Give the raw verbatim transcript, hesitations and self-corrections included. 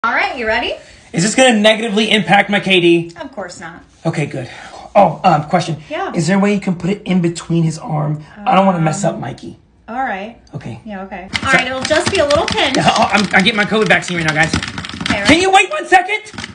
All right, you ready? Is this going to negatively impact my K D? Of course not. Okay, good. Oh, um, question. Yeah. Is there a way you can put it in between his arm? Um, I don't want to mess up Mikey. All right. Okay. Yeah, okay. All right, it'll just be a little pinch. I'm, I'm getting my COVID vaccine right now, guys. Okay, right? Can you wait one second?